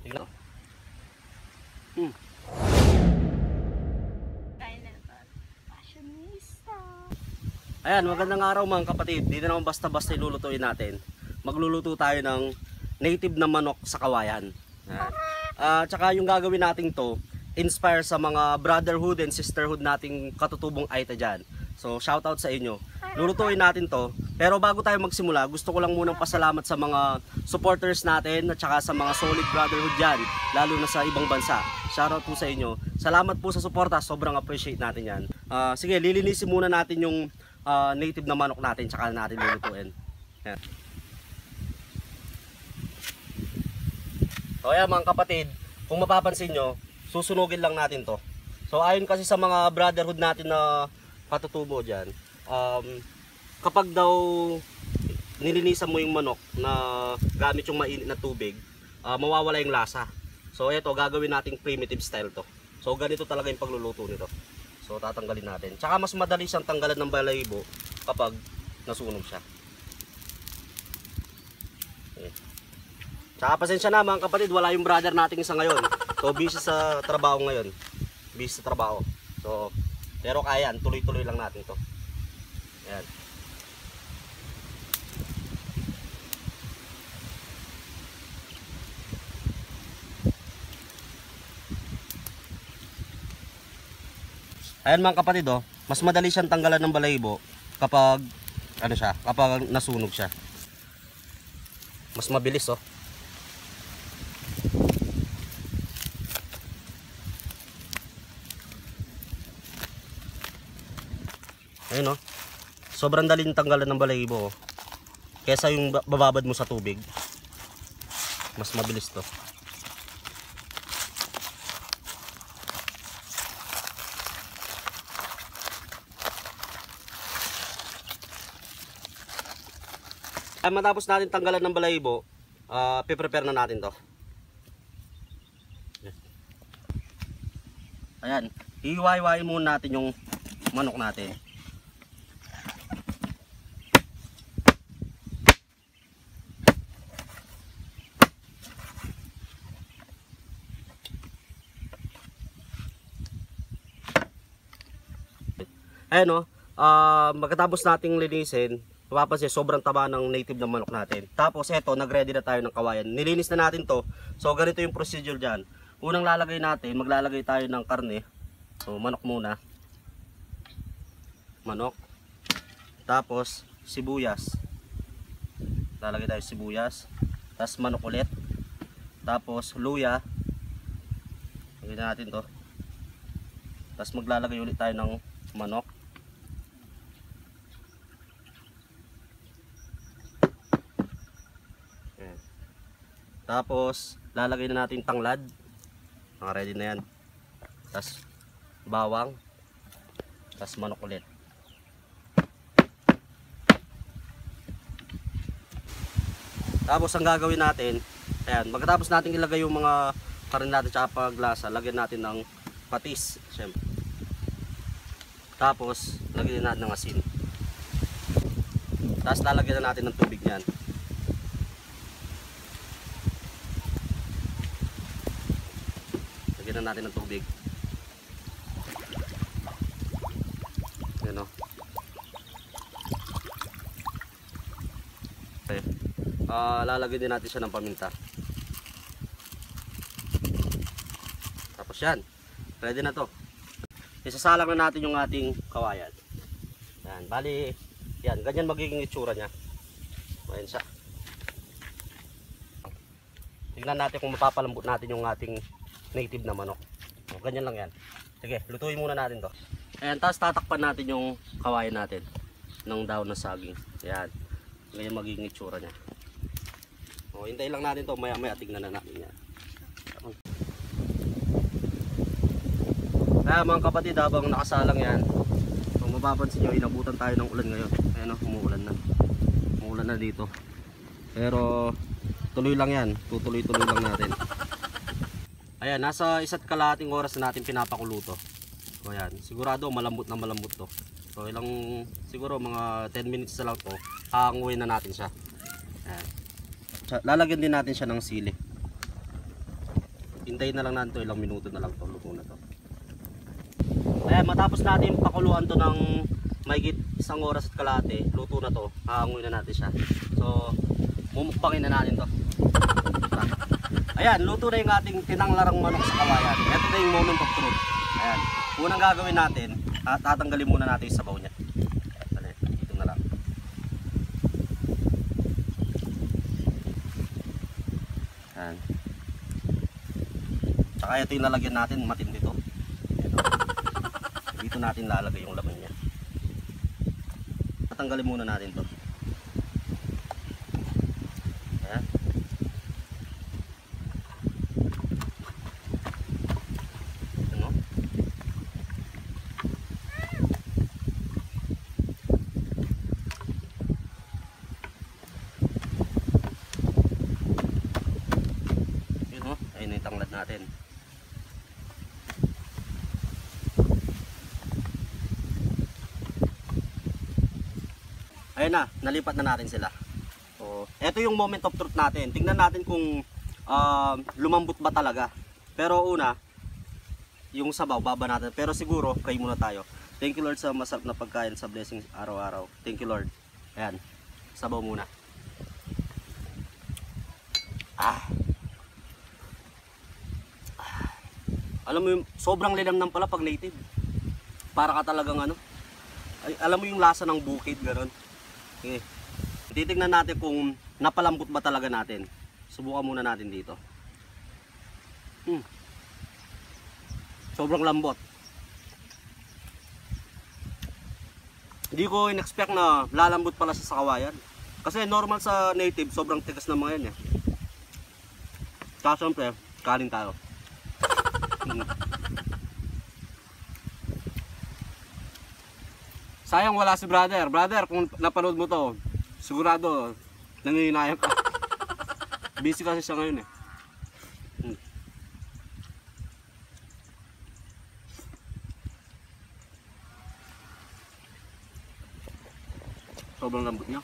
Tingnan. Ayan, magandang araw mga kapatid. Dito naman basta-basta ilulutuin natin. Magluluto tayo ng native na manok sa kawayan. Ayan. Tsaka yung gagawin natin to, inspire sa mga brotherhood and sisterhood nating katutubong Aita dyan. So shoutout sa inyo. Lulutuin natin to. Pero bago tayo magsimula, gusto ko lang munang pasalamat sa mga supporters natin at saka sa mga solid brotherhood dyan, lalo na sa ibang bansa. Shoutout po sa inyo. Salamat po sa suporta, sobrang appreciate natin yan. Sige, lilinisin muna natin yung native na manok natin, tsaka natin lulutuin. Ayan. So ayan mga kapatid, kung mapapansin nyo, susunugin lang natin to. So ayon kasi sa mga brotherhood natin na katutubo dyan, kapag daw nilinisan mo yung manok na gamit yung mainit na tubig, mawawala yung lasa. So ito, gagawin nating primitive style to. So ganito talaga yung pagluluto nito. So tatanggalin natin. Tsaka mas madali siyang tanggalan ng balahibo kapag nasunog siya. Okay. Tsaka pasensya na mga kapatid, wala yung brother nating isa ngayon. So busy sa trabaho ngayon. Busy sa trabaho. So pero kaya, tuloy-tuloy lang natin to. Ayan. Ayan mga kapatid, oh, mas madali siyang tanggalan ng balahibo kapag kapag nasunog siya. Mas mabilis, oh. Ayun, oh. Sobrang daling tanggalan ng balahibo, oh. Kesa yung bababad mo sa tubig. Mas mabilis to. Ay, matapos natin tanggalan ng balahibo, piprepare na natin to. Ayan, ihiwa-hiwain muna natin yung manok natin. Ayan, oh, magkatapos nating linisin, mapapansin sobrang taba ng native na manok natin. Tapos eto, nag-ready na tayo ng kawayan. Nilinis na natin to. So ganito yung procedure dyan. Unang lalagay natin, maglalagay tayo ng karne. So manok muna. Manok. Tapos sibuyas. Lalagay tayo sibuyas. Tapos manok ulit. Tapos luya. Lagyan natin to. Tapos maglalagay ulit tayo ng manok. Tapos lalagay na natin tanglad. Ready na yan. Tapos bawang. Tapos manok ulit. Tapos ang gagawin natin, ayan, magkatapos natin ilagay yung mga karne natin tsaka paglasa, lagyan natin ng patis, syempre. Tapos lagyan natin ng asin. Tapos lalagyan na natin ng tubig niyan. Lagyan na natin ng tubig. Ayan, oh. Okay. Lalagyan din natin siya ng paminta. Tapos yan, ready na to. Isasalang na natin yung ating kawayan. Yan, bali, yan, ganyan magiging itsura niya. Ayan siya. Tingnan natin kung mapapalambot natin yung ating native na manok. O, ganyan lang yan. Sige, lutuin muna natin to. Ayan, tapos tatakpan natin yung kawayan natin ng daon ng saging. Ayan, ganyan magiging itsura niya. O, hintayin lang natin to, maya-maya tignan na natin yan. Kaya mga kapatid, habang nakasalang yan, kung mapapansin nyo, inabutan tayo ng ulan ngayon. Ayan, umuulan na. Umuulan na dito. Pero tuloy lang yan, tutuloy-tuloy lang natin. Ayan, nasa 1.5 oras na natin pinapakulo to. So ayan, sigurado malambot na malambot to. So siguro mga 10 minutes na lang to, hahanguin na natin siya. Ayan. Lalagyan din natin siya ng sili. Hintayin na lang natin to, ilang minuto na lang to, luto na to. Ayan, matapos natin pakuluan to ng mahigit 1 oras at kalahati, luto na to, hahanguin na natin siya. So, mumukbangin na natin to. Ayan, luto na yung ating tinanglarang manok sa kawayan. Ito na yung moment of truth. Ayan, unang gagawin natin, tatanggalin muna natin yung sabaw niya. Ayan, dito na lang. Ayan. Tsaka ito yung lalagyan natin, matindi to. Dito natin lalagay yung laman niya. Tatanggalin muna natin to. Ayan. Ano? Yun o, ayun yung tanglad natin. Ayun na, nalipat na natin sila. So, ito yung moment of truth natin. Tingnan natin kung lumambot ba talaga. Pero una, yung sabaw, baba natin. Pero siguro, pray muna tayo. Thank you Lord sa masarap na pagkain, sa blessings araw-araw. Thank you Lord. Ayan, sabaw muna. Alam mo yung sobrang linamnam pala pag native. Para ka talagang ano. Ay, alam mo yung lasa ng bukid, gano'n. Okay. Titignan natin kung napalambot ba talaga natin. Subukan muna natin dito. Sobrang lambot. Hindi ko in-expect na lalambot pala sa kawayan. Kasi normal sa native, sobrang tigas ng mga yan eh. Kaya syempre, kanin tayo. Sayang wala si brother. Brother, kung napanood mo to, sigurado nanginayang ka. Busy kasi siya ngayon eh. Sobrang lambot niya.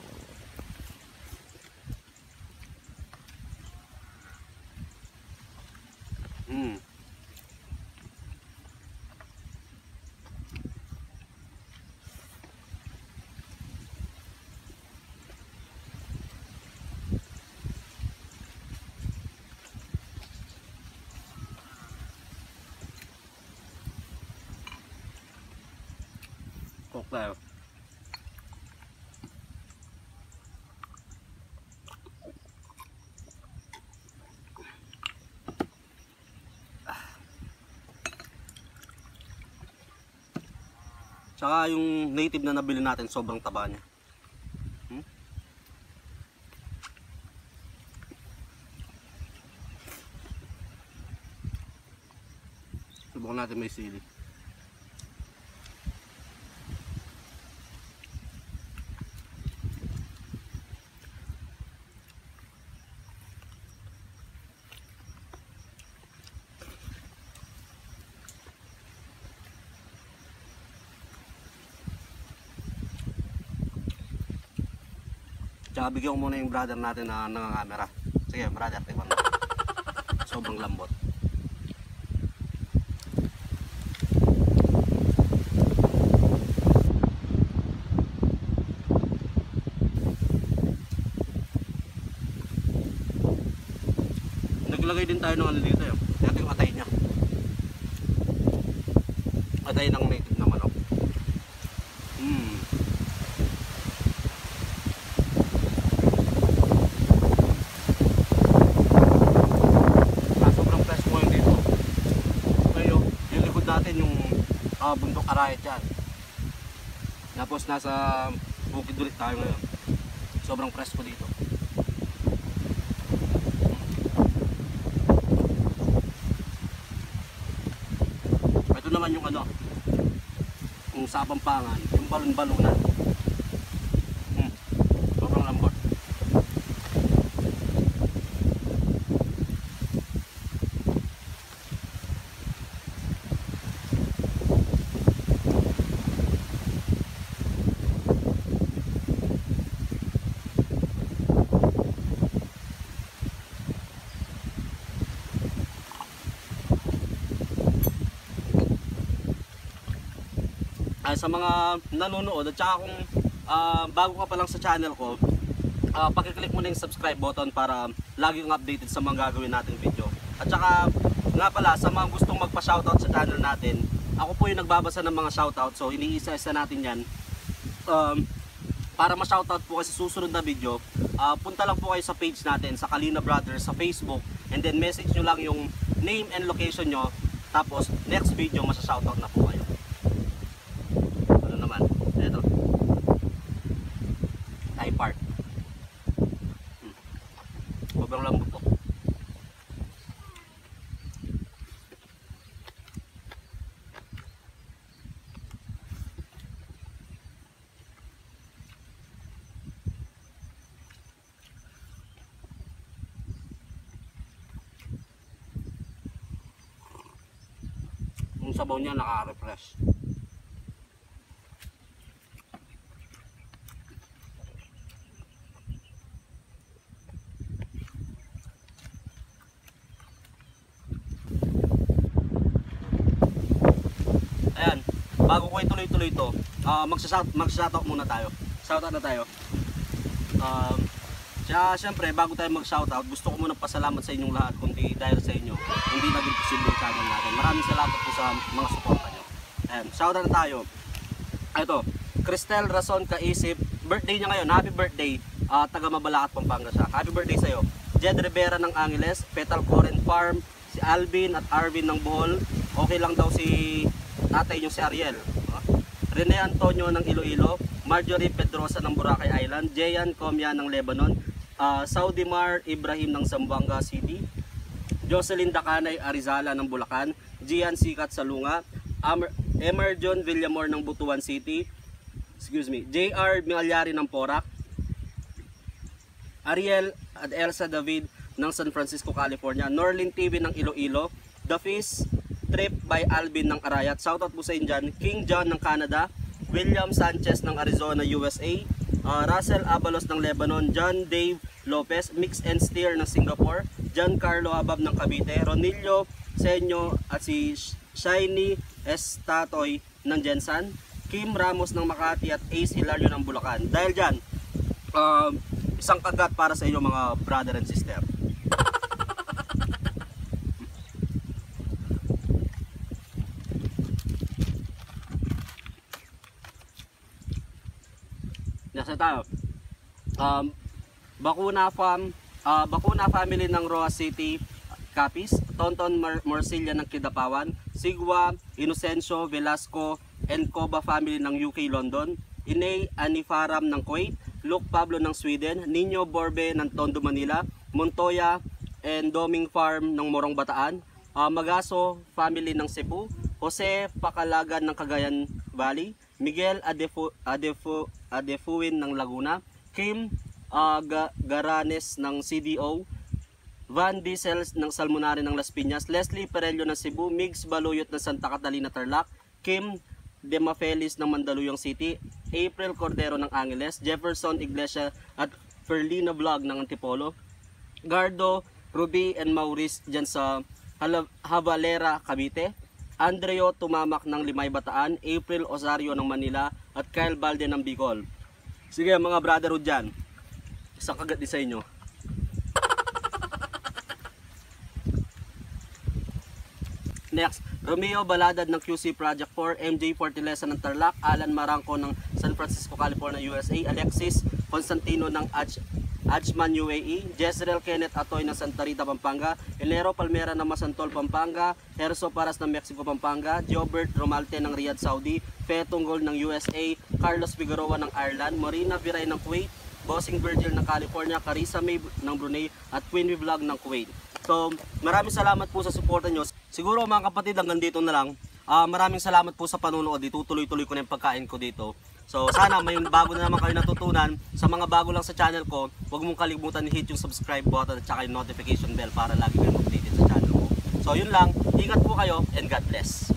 Cook tayo. Tsaka yung native na nabili natin, sobrang taba niya. Subukan natin may sili. Tsaka bigyan ko muna yung brother natin na nangangamera. Sige brother, tingnan mo. Sobrang lambot. Naglagay din tayo ng ano dito yun. Ito yung atay niya. Atay ng native na manok. Bundok Arayat yan. Tapos nasa bukid ulit tayo ngayon. Sobrang presko dito. Ito naman yung ano, yung sa Pampangan, yung balon-balunan. Sobrang lambot. sa mga nanonood at saka kung bago ka pa lang sa channel ko, pakiclick mo na yung subscribe button para lagi kang updated sa mga gagawin nating video. At saka nga pala, sa mga gustong magpa-shoutout sa channel natin, ako po yung nagbabasa ng mga shoutout, so iniisa-isa natin yan. Para ma-shoutout po kayo sa susunod na video, punta lang po kayo sa page natin, sa Kalina Brothers sa Facebook, and then message nyo lang yung name and location nyo, tapos next video masa-shoutout na po kayo. Ano naman, eto, Thai Park. Sobrang lambot po. Yung sabaw niya naka-refresh. Ayan, bago ko ituloy-tuloy ito, mag-shoutout muna tayo. Shoutout na tayo. Siyempre, bago tayo mag-shoutout, gusto ko muna pasalamat sa inyong lahat. Kundi dahil sa inyo, hindi naging posible yung channel natin. Maraming salamat po sa mga suporta nyo. Ayan, shoutout na tayo. Ito, Cristel Rason Kaisip. Birthday niya ngayon. Happy birthday. Taga Mabalacat, Pampanga siya. Happy birthday sa'yo. Jed Rivera ng Angeles. Petal Coren Farm. Si Alvin at Arvin ng Bohol. Okay lang daw si tatay yung si Ariel. Rene Antonio ng Iloilo. Marjorie Pedrosa ng Boracay Island. Jeyan Comia ng Lebanon. Saudimar Ibrahim ng Zamboanga City. Jocelyn Dacanay Arizala ng Bulacan. Gian Sikat sa Lunga. Emerjon Villamor ng Butuan City. JR Mialyari ng Porac. Ariel at Elsa David ng San Francisco, California. Norlin TV ng Iloilo. The Fish Trip by Alvin ng Arayat. Shoutout po sa inyo dyan. King John ng Canada. William Sanchez ng Arizona, USA. Russell Abalos ng Lebanon. John Dave Lopez, Mix and Steer ng Singapore. John Carlo Habab ng Cavite. Ronilio Senyo at si Shiny Estatoy ng Jensan. Kim Ramos ng Makati at Ace Hilario ng Bulacan. Dahil dyan, isang kagat para sa inyo mga brother and sister. Nasa tayo. Bakuna family ng Roa City, Capiz. Tonton Morcilla ng Kidapawan. Sigwa Inocencio Velasco and Coba family ng UK, London. Inay Anifaram ng Kuwait. Luke Pablo ng Sweden. Nino Borbe ng Tondo, Manila. Montoya and Doming Farm ng Morong, Bataan. Magaso family ng Cebu. Jose Pakalagan ng Cagayan Valley. Miguel Adefuin ng Laguna. Kim Garanes ng CDO. Van Diesel ng Salmonari ng Las Piñas. Leslie Perello ng Cebu. Migs Baluyot ng Santa Catalina, Tarlac. Kim Demafelis ng Mandaluyong City. April Cordero ng Angeles. Jefferson Iglesia at Ferlina Vlog ng Antipolo. Gardo, Ruby and Maurice dyan sa Havalera, Cavite. Andreo Tumamak ng Limay, Bataan. April Osario ng Manila. At Kyle Balde ng Bicol. Sige mga brotherhood dyan, isang kagat din sa inyo. Next, Romeo Baladad ng QC Project 4, MJ Fortaleza ng Tarlac, Alan Marangco ng San Francisco, California, USA, Alexis Constantino ng Ajman, UAE, Jezreel Kenneth Atoy ng Santa Rita, Pampanga, Enero Palmera ng Masantol, Pampanga, Herso Paras ng Mexico, Pampanga, Jobert Romalte ng Riyadh, Saudi, Fe Tunggol ng USA, Carlos Figueroa ng Ireland, Marina Viray ng Kuwait, Bossing Virgil ng California, Carissa May ng Brunei, at Queen Vlog ng Kuwait. So, maraming salamat po sa suporta nyo. Siguro mga kapatid, hanggang dito na lang. Maraming salamat po sa panunood. Itutuloy-tuloy ko na yung pagkain ko dito. So, sana may bago na naman kayo natutunan. Sa mga bago lang sa channel ko, huwag mong kalimutan i-hit yung subscribe button at saka yung notification bell para lagi kayong updated sa channel ko. So, yun lang. Ingat po kayo and God bless.